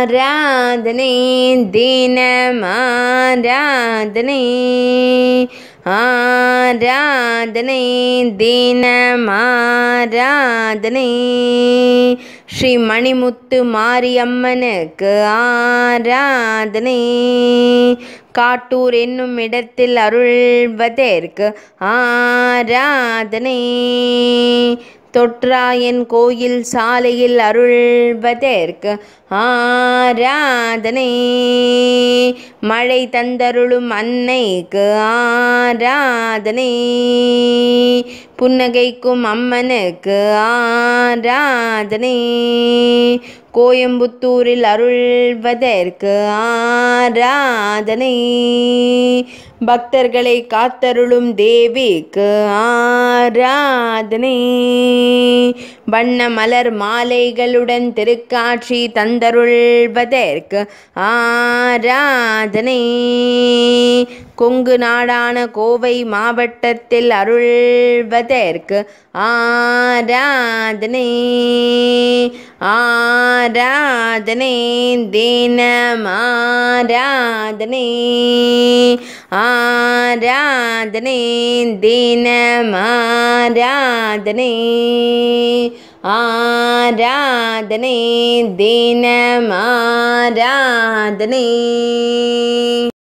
ஆராதனை தினமாராதனை ஆராதனை தினமாராதனை ஸ்ரீ மணிமுத்து மாரியம்மனுக்கு ஆராதனை காட்டூர் என்னும் இடத்தில் அருள்வதற்கு ஆராதனை தொற்றாயன் கோயில் சாலையில் அருள்வதற்கு ஆராதனை மழை தந்தருளும் அன்னைக்கு ஆராதனை புன்னகைக்கும் அம்மனுக்கு ஆராதனை கோயம்புத்தூரில் அருள்வதற்கு ஆராதனை பக்தர்களை காத்தருளும் தேவிக்கு ஆராதனை வண்ண மலர் மாலைகளுடன் திருக்காட்சி தந்தருள்வதற்கு ஆராதனை கொங்கு நாடான கோவை மாவட்டத்தில் அருள்வதற்கு ஆராதனை ஆராதனை தினமாராதனை ஆராதனை தினமாராதனை ஆராதனை தினமாராதனை.